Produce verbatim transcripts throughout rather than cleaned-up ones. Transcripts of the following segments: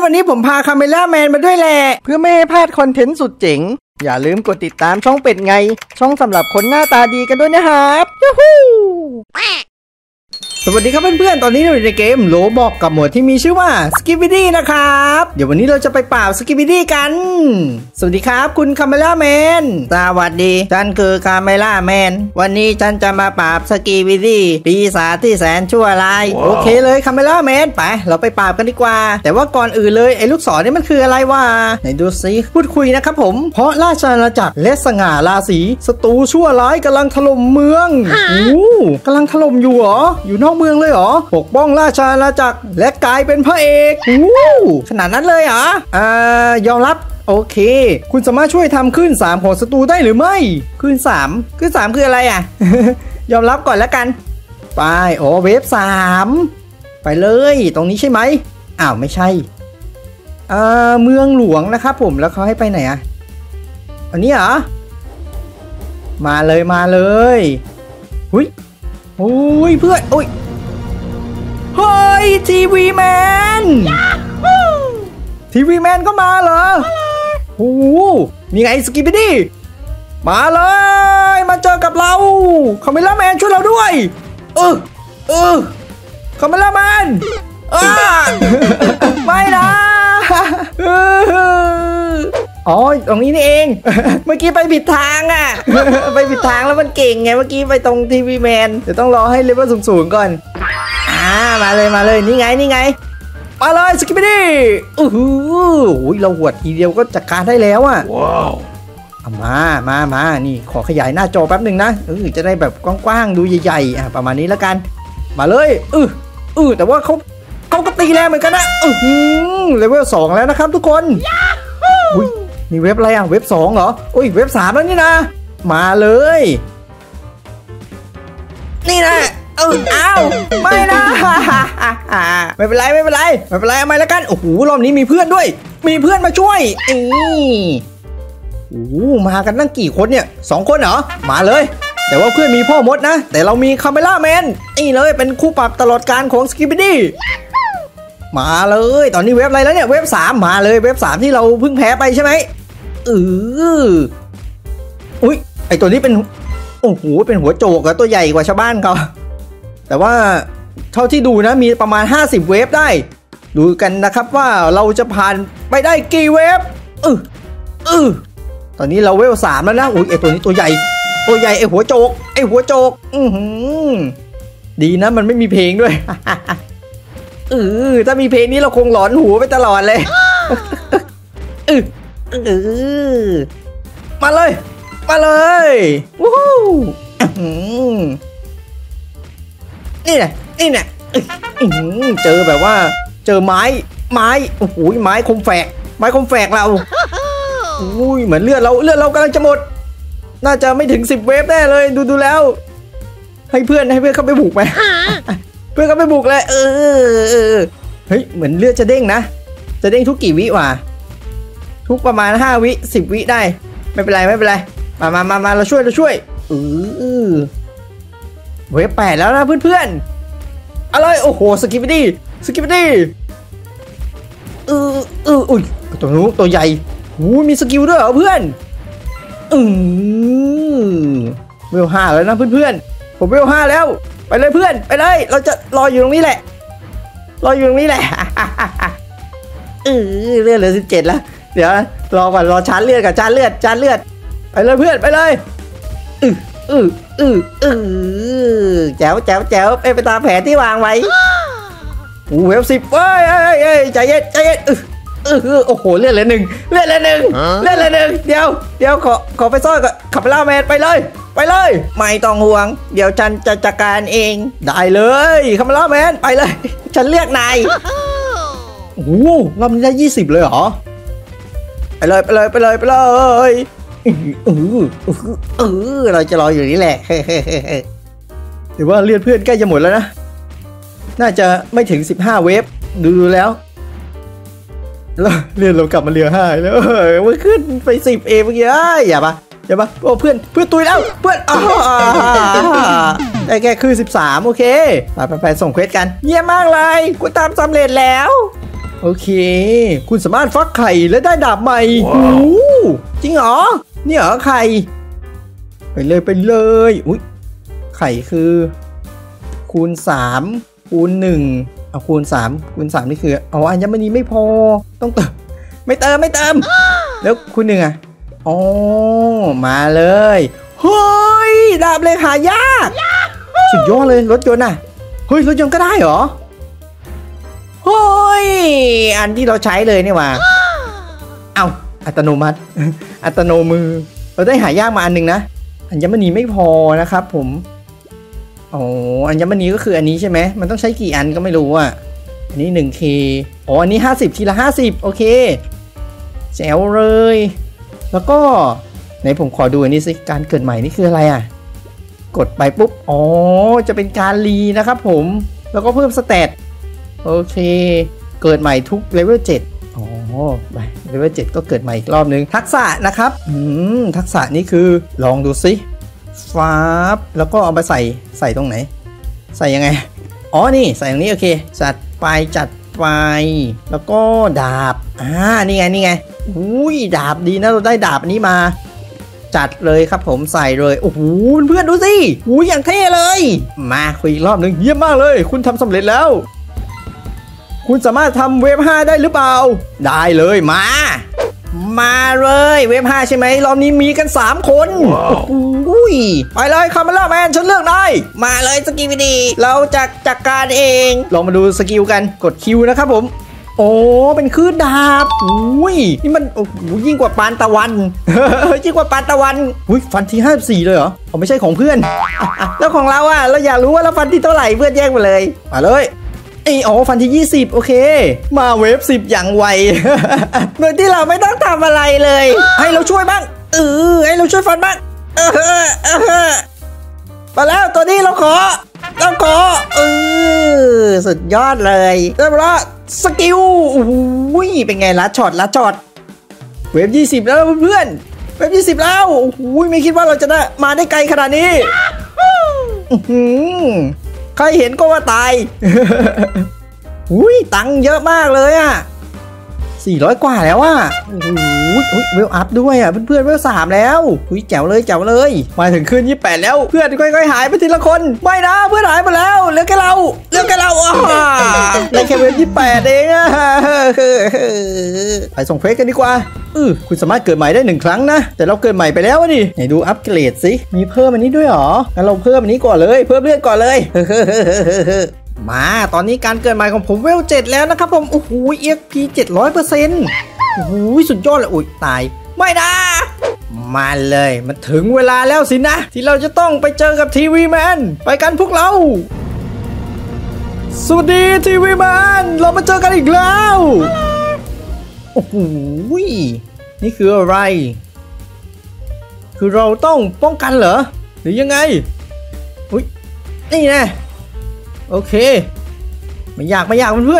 วันนี้ผมพาคาเมล่าแมนมาด้วยแหละเพื่อไม่ให้พลาดคอนเทนต์สุดเจ๋งอย่าลืมกดติดตามช่องเป็ดไงช่องสำหรับคนหน้าตาดีกันด้วยนะครับยูฮูสวัสดีครับเพื่อนๆตอนนี้เราอยู่ในเกมโลบอกกับหมวดที่มีชื่อว่าสกิปปี้ดี้นะครับเดี๋ยววันนี้เราจะไปปราบสกิปปี้ดี้กันสวัสดีครับคุณคาเมล่าแมนสวัสดีฉันคือคาเมล่าแมนวันนี้ฉันจะมาปราบสกิปปี้ดี้ปีศาจที่แสนชั่วร้าย wow. โอเคเลยคาเมล่าแมนไปเราไปปราบกันดีกว่าแต่ว่าก่อนอื่นเลยไอ้ลูกศรนี่มันคืออะไรวะไหนดูซิพูดคุยนะครับผมเพราะราชอาณาจักรและสง่าราศีศัตรูชั่วร้ายกำลังถล่มเมืองโอ้กำลังถล่มอยู่เหรออยู่นอกเมืองเลยเหรอปกป้องราชอาณาจักรและกลายเป็นพระเอกโอ้ขนาดนั้นเลยเหรออ่ายอมรับโอเคคุณสามารถช่วยทำขึ้นสามของศัตรูได้หรือไม่ขึ้นสามขึ้นสามคืออะไรอ่ะ ยอมรับก่อนแล้วกันไปโอ้เวฟสามไปเลยตรงนี้ใช่ไหมอ้าวไม่ใช่อ่าเมืองหลวงนะครับผมแล้วเขาให้ไปไหนอ่ะอันนี้เหรอมาเลยมาเลยหุ้ยโอ้ยเพื่อนโอ้ยเฮ้ยทีวีแมนทีวีแมนก็มาเหรอโอ้นี่ไงสกิปปี้ดี้มาเลยมาเจอกับเราคาเมล่าแมนช่วยเราด้วยเออเออคาเมล่าแมนไม่นะอ๋อตรงนี้นี่เองเมื่อกี้ไปผิดทางอ่ะไปผิดทางแล้วมันเก่งไงเมื่อกี้ไปตรงทีวีแมนเดี๋ยวต้องรอให้เลเวลสูงๆก่อนอ่ามาเลยมาเลยนี่ไงนี่ไงมาเลยสกิปปี้ดี้โอ้โหเราหวดทีเดียวก็จัดการได้แล้วอ่ะว้าวมามามานี่ขอขยายหน้าจอแป๊บหนึ่งนะเออจะได้แบบกว้างๆดูใหญ่ๆอ่ะประมาณนี้แล้วกันมาเลยเออเออแต่ว่าเขาเขาก็ตีแรงเหมือนกันนะเออเลเวลสองแล้วนะครับทุกคนอุ้ยนี่เว็บอะไรอ่ะเว็บสองเหรออุ้ยเว็บสามแล้วนี่นะมาเลยนี่นะเอออ้าวไม่นะไม่เป็นไรไม่เป็นไรไม่เป็นไรเอาไม่แล้วกันโอ้โหรอบนี้มีเพื่อนด้วยมีเพื่อนมาช่วยนี่โอ้มากันตั้งกี่คนเนี่ยสองคนเหรอมาเลยแต่ว่าเพื่อนมีพ่อมดนะแต่เรามีคาเมล่าแมนนี่เลยเป็นคู่ปรับตลอดการของสกิปปี้ดี้มาเลยตอนนี้เว็บอะไรแล้วเนี่ยเว็บสามมาเลยเว็บสามที่เราเพิ่งแพ้ไปใช่ไหมเอออุ้ยไอตัวนี้เป็นโอ้โหเป็นหัวโจกอะตัวใหญ่กว่าชาวบ้านเขาแต่ว่าเท่าที่ดูนะมีประมาณห้าสิบเวฟได้ดูกันนะครับว่าเราจะผ่านไปได้กี่เวฟเออเออตอนนี้เราเวลสามแล้วนะอุ้ยไอตัวนี้ตัวใหญ่ตัวใหญ่ไอหัวโจกไอหัวโจกอือหือดีนะมันไม่มีเพลงด้วยเออถ้ามีเพลงนี้เราคงหลอนหูไปตลอดเลยเออเออมาเลยมาเลยวู้ฮู้นี่แหละนี่แหละเจอแบบว่าเจอไม้ไม้โอ้โหไม้คมแฝกไม้คมแฝกเราอุ้ยเหมือนเลือดเราเลือดเรากำลังจะหมดน่าจะไม่ถึงสิบเวฟแน่เลยดูดูแล้วให้เพื่อนให้เพื่อนเข้าไปบุกไหมเพื่อนเข้าไปบุกเลยเออเฮ้ยเหมือนเลือดจะเด้งนะจะเด้งทุกกี่วิวะทุกประมาณห้าวิสิบวิได้ไม่เป็นไรไม่เป็นไรมามามามาเราช่วยเราช่วยเออเวฟแปดแล้วนะเพื่อนๆอะไรโอ้โหสกิปปี้ดี้สกิปปี้ดี้เออเอออุ้ยตัวนู้นตัวใหญ่โอ้มีสกิลด้วยเหรอเพื่อนอือเวลห้าแล้วนะเพื่อนๆผมเวลห้าแล้วไปเลยเพื่อนไปเลยเราจะรออยู่ตรงนี้แหละรออยู่ตรงนี้แหละเออเลือดเหลือสิบเจ็ดแล้วเดี๋ยวรอก่อนรอชาร์จเลือดกับชาร์จเลือดชาร์จเลือดไปเลยเพื่อนไปเลยอืออืออืออือแจ๋วแจ๋วแจ๋วไปไปตามแผนที่วางไว้โอ้เวลสิบเอ้ยเอ้ยเอ้ยใจเย็นใจเย็นอืออือโอ้โหเลือดเหลือหนึ่งเลือดเหลือหนึ่งเลือดเหลือหนึ่งเดี๋ยวเดี๋ยวขอขอไปซ่อนกับขับล่าแมนไปเลยไปเลยไม่ต้องห่วงเดี๋ยวฉันจะจัดการเองได้เลยขับล่าแมนไปเลยฉันเรียกนายโอ้โหรอบนี้ได้ยี่สิบเลยเหรอไปเลยไปเลยไปเลยไปเลยเออเออเราจะรออยู่นี่แหละหรือว่าเลือดเพื่อนใกล้จะหมดแล้วนะน่าจะไม่ถึงสิบห้าเวฟดูแล้วแล้วเลือดเรากลับมาเหลือห้าแล้วเออมันขึ้นไปสิบเอเมื่อกี้อย่าปะอย่าปะโอ้เพื่อนเพื่อนตุยแล้วเพื่อนได้แค่คือสิบสามโอเคไปไปไปส่งเควสกันเยี่ยมมากเลยกูตามสำเร็จแล้วโอเคคุณสามารถฟักไข่และได้ดาบใหม่ wow. โอ้จริงเหรอนี่เหรอไข่ไปเลยไปเลยอุ้ยไข่คือคูณสามคูณหนึ่งเอาคูณสามคูณสามนี่คืออ๋ออัญมณีไม่พอต้องเติมไม่เติมไม่เติม แล้วคูณหนึ่งอ่ะอ๋อมาเลยเฮ้ยดาบเลยหายากสุดยอดเลยรถยนต์อ่ะเฮ้ยรถยนต์ก็ได้เหรอเฮ้ยอันที่เราใช้เลยนี่ว่าเอาอัตโนมัติอัตโนมือเราได้หายากมาอันหนึ่งนะอัญมณีไม่พอนะครับผมอ๋ออัญมณีก็คืออันนี้ใช่ไหมมันต้องใช้กี่อันก็ไม่รู้อ่ะอันนี้ หนึ่งเค อ๋ออันนี้ห้าสิบทีละห้าสิบโอเคแจ๋วเลยแล้วก็ไหนผมขอดูอันนี้สิการเกิดใหม่นี่คืออะไรอ่ะกดไปปุ๊บอ๋อจะเป็นการรีนะครับผมแล้วก็เพิ่มสเตตโอเคเกิดใหม่ทุกเลเวลเจ็ดอ๋อไปเลเวลเจ็ดก็เกิดใหม่อีกรอบนึงทักษะนะครับอืมทักษะนี้คือลองดูสิฟ้าแล้วก็เอาไปใส่ใส่ตรงไหนใส่ยังไงอ๋อนี่ใส่ตรงนี้โอเคจัดไปจัดไปแล้วก็ดาบอ่านี่ไงนี่ไงอุ้ยดาบดีนะเราได้ดาบอันนี้มาจัดเลยครับผมใส่เลยโอ้โหเพื่อนดูสิอุ้ยอย่างเท่เลยมาคุยอีกรอบนึงเยี่ยมมากเลยคุณทำสำเร็จแล้วคุณสามารถทำเวฟห้าได้หรือเปล่าได้เลยมามาเลยเวฟห้าใช่ไหมรอบนี้มีกันสามคน wow. อุ้ยไปเลยคาร์เมล่าแมนฉันเลือกได้มาเลยสกิลดีเราจะจัดการเองลองมาดูสกิลกันกดคิวนะครับผมโอ้เป็นคลื่นดาบอุ้ยนี่มันโอ้ยิ่งกว่าปานตะวัน ยิ่งกว่าปานตะวันอุ้ยฟันที่ห้าสิบสี่เลยเหรอเขาไม่ใช่ของเพื่อน แล้วของเราอ่ะเราอยากรู้ว่าเราฟันที่เท่าไหร่เพื่อนแยกไปเลยมาเลยไอ้อ๋อฟันที่ยี่สิบโอเคมาเวฟสิบอย่างไว โดยที่เราไม่ต้องทำอะไรเลยให้เราช่วยบ้างเออให้เราช่วยฟันบ้างเออเออมาแล้วตัวนี้เราขอเราขอเออสุดยอดเลยเรียบร้อยสกิลอุ้ยเป็นไงลัดช็อตลัดช็อตเวฟยี่สิบแล้วเพื่อนเวฟยี่สิบแล้วอุ้ยไม่คิดว่าเราจะได้มาได้ไกลขนาดนี้ใครเห็นก็ว่าตาย อุ้ยตังค์เยอะมากเลยอ่ะสี่ร้อยกว่าแล้วอ่ะอุ้ยอุ้ยเวลอัพด้วยอ่ะเพื่อนๆเวลสามแล้วอุ้ยแจ๋วเลยแจ๋วเลยมาถึงคืนยี่สิบแปดแล้วเพื่อนค่อยๆหายไปทีละคนไม่นะเพื่อนหายไปแล้วเหลือแค่เราเหลือแค่เราอ่ะเหลือแค่เวลยี่สิบแปดเองอ่ะไปส่งเฟซกันดีกว่าอือคุณสามารถเกิดใหม่ได้หนึ่งครั้งนะแต่เราเกิดใหม่ไปแล้วดิไหนดูอัปเกรดสิมีเพิ่มอันนี้ด้วยหรองั้นเราเพิ่มอันนี้ก่อนเลยเพิ่มเลือดก่อนเลยมาตอนนี้การเกิดใหม่ของผมเวลเจ็ดแล้วนะครับผมโอ้โห เอ็กซ์ พี เจ็ดร้อยเปอร์เซ็นต์ โอ้โหสุดยอดเลยอุ้ยตายไม่นะมาเลยมันถึงเวลาแล้วสินะที่เราจะต้องไปเจอกับทีวีแมนไปกันพวกเราสวัสดีทีวีแมนเรามาเจอกันอีกแล้วโอ้โหนี่คืออะไรคือเราต้องป้องกันเหรอหรือยังไงอุ้ยนี่ไงโอเคไม่อยากไม่อยากเพื่อน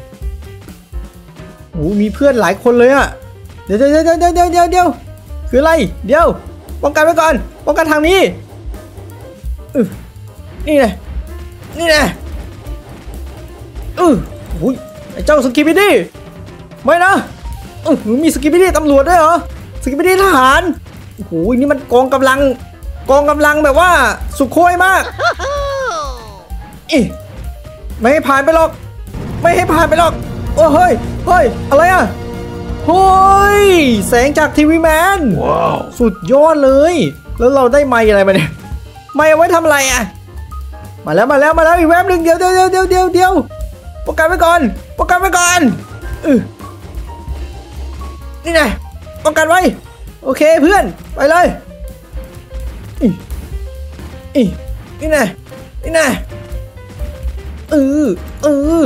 โอ้มีเพื่อนหลายคนเลยอะเดี๋ยวเดี๋ยวเดี๋ยวเดี๋ยวเดี๋ยวเดี๋ยวเดี๋ยวคืออะไรเดี๋ยวป้องกันไว้ก่อนป้องกันทางนี้อือนี่ไงนี่ไงอือโอ้ยไอ้เจ้าสกิปปี้ดี้ไม่นะอือมีสกิปปี้ดี้ตำรวจด้วยเหรอสกิปปี้ดี้ทหารโอ้โหนี่มันกองกำลังกองกำลังแบบว่าสุโขยมากไม่ให้ผ่านไปหรอกไม่ให้ผ่านไปหรอกโอ้เฮ้ยเฮ้ยอะไรอ่ะเฮ้ยแสงจากทีวีแมนว้าวสุดยอดเลยแล้วเราได้ไมค์อะไรมาเนี่ยไมค์เอาไว้ทำอะไรอ่ะมาแล้วมาแล้วมาแล้วอีกแวบหนึ่งเดี๋ยวเดี๋ยวเดี๋ยวเดี๋ยวเดี๋ยวเดี๋ยวโปรแกรมไว้ก่อนโปรแกรมไว้ก่อนเออนี่ไงป้องกันไว้โอเคเพื่อนไปเลยอีอีนี่ไงนี่ไงเออเออ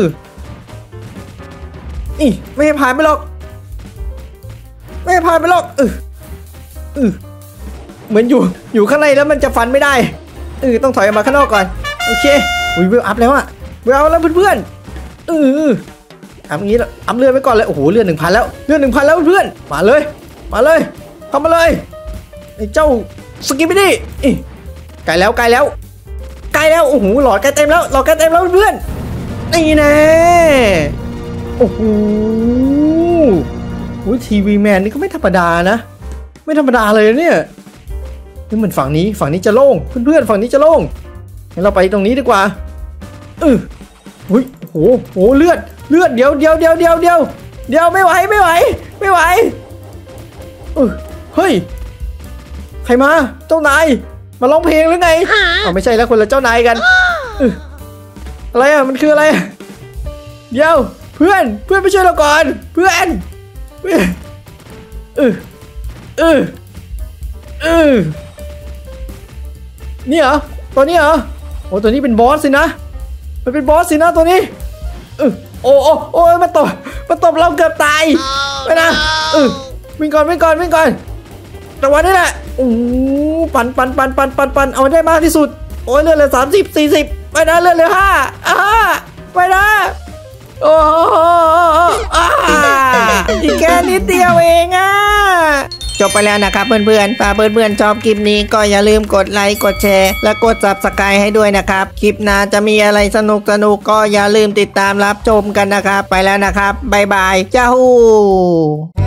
นี่ไม่ให้ผ่านไปหรอกไม่ให้ผ่านไปหรอกเออเออเหมือนอยู่อยู่ข้างในแล้วมันจะฟันไม่ได้เออต้องถอยออกมาข้างนอกก่อนโอเคอุ้ยเวลอัพแล้วอะเวลอัพแล้วเพื่อนๆเอออัพงี้อัพเลือดไว้ก่อนเลยโอ้โหเลือดหนึ่งพันแล้วเลือดหนึ่งพันแล้วเพื่อนมาเลยมาเลยเข้ามาเลยไอ้เจ้าสกิปปี้ดี้ไกลแล้วไกลแล้วไกลแล้วโอ้โหหลอดใกล้เต็มแล้วหลอดใกล้เต็มแล้วเพื่อนนี่แน่โอ้โหทีวีแมนนี่ก็ไม่ธรรมดานะไม่ธรรมดาเลยเนี่ยนี่เหมือนฝั่งนี้ฝั่งนี้จะโล่งเพื่อนๆฝั่งนี้จะโล่งงั้นเราไปตรงนี้ดีกว่าเออหุ้ยโหโหเลือดเลือดเดี๋ยวเดี๋ยวเดี๋ยวเดี๋ยวเดี๋ยวเดี๋ยวไม่ไหวไม่ไหวไม่ไหวเออเฮ้ยใครมาเจ้านายมาร้องเพลงหรือไงอ๋อไม่ใช่แล้วคนละเจ้านายกันเอออะไรอ่ะมันคืออะไรเดี๋ยวเพื่อนเพื่อนไปช่วยเราก่อนเพื่อนเออเออเออเออนี่เหรอตัวนี้เหรอโอ้ตัวนี้เป็นบอสสินะมันเป็นบอสสินะตัวนี้เออโอ้โอ้โอ้มันตบมันตบเราเกือบตายไปนะเออวิ่งก่อนวิ่งก่อนวิ่งก่อนแต่วันนี้แหละโอ้ปั่นปั่นปั่นปั่นปั่นปั่นเอาได้มากที่สุดโอ้ยเลือดเหลือสามสิบสี่สิบไปนะเลือดเหลือห้าอ่าไปนะโอ้อีกแค่นิดเดียวเองอ่ะจบไปแล้วนะครับเพื่อนๆถ้าเพื่อนๆชอบคลิปนี้ก็อย่าลืมกดไลค์กดแชร์และกด ซับสไครบ์ ให้ด้วยนะครับคลิปหน้าจะมีอะไรสนุกสนุกก็อย่าลืมติดตามรับชมกันนะครับไปแล้วนะครับบ๊ายบายจ้าฮู